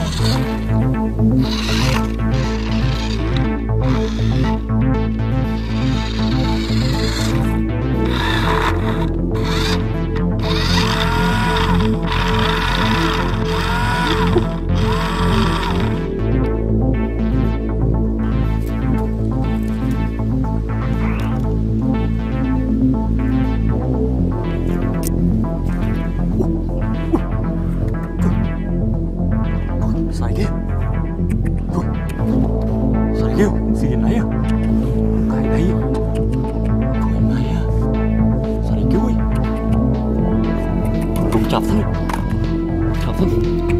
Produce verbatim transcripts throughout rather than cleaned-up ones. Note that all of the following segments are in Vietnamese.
chọc thôi, chọc thôi.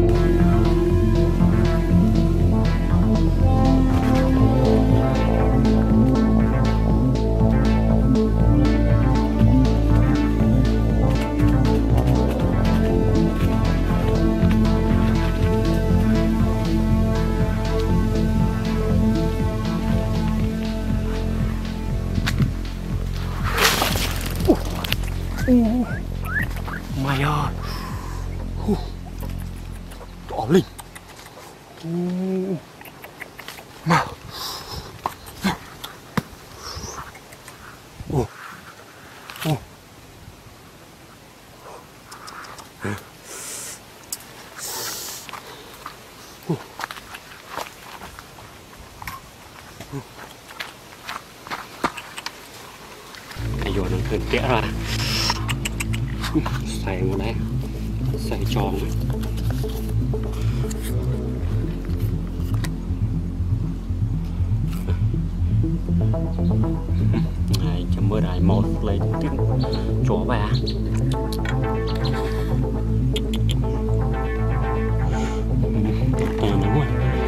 Uh, mày ơi, uh, đỏ lên, uh, mà, uh, uh, uh. Ai vô nó hình kẽ ra, xài vào đây, xài tròn ấy. Này chấm mưa đại một lấy tiếng chó ba. À đúng rồi.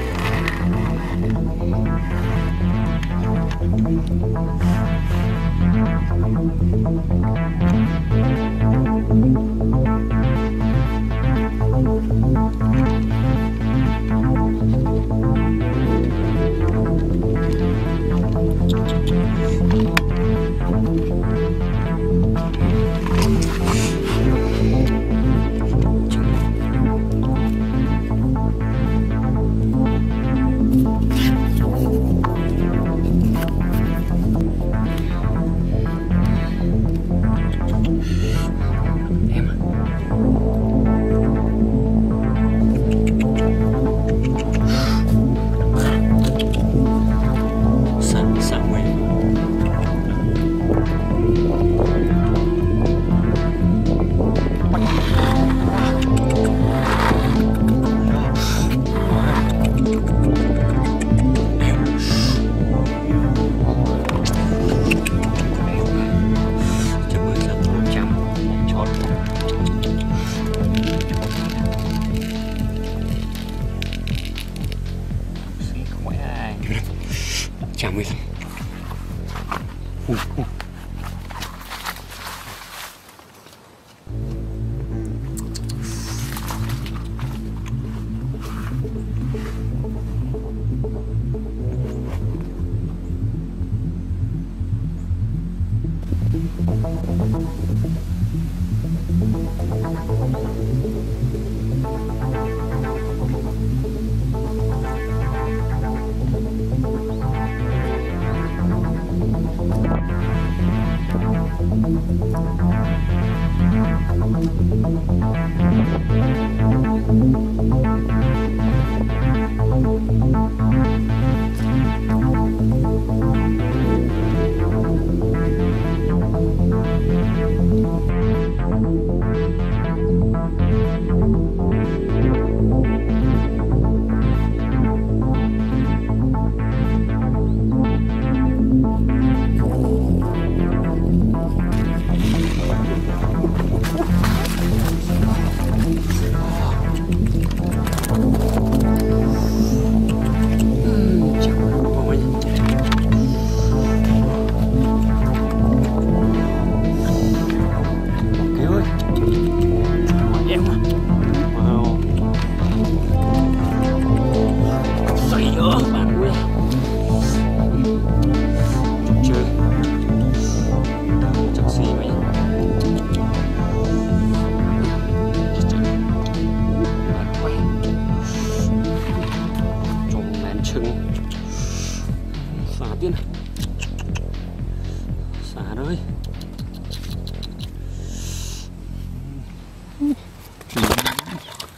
Chào mình. Uh, uh.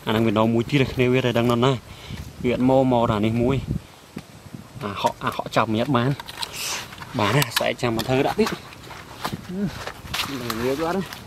anh đang bị nó mũi tí được nếu biết đang nó này viện mò mò đàn này mũi à, họ à, họ chồng nhất bán bán à, sẽ chẳng mà thơ đã biết ừ. Để quá đấy.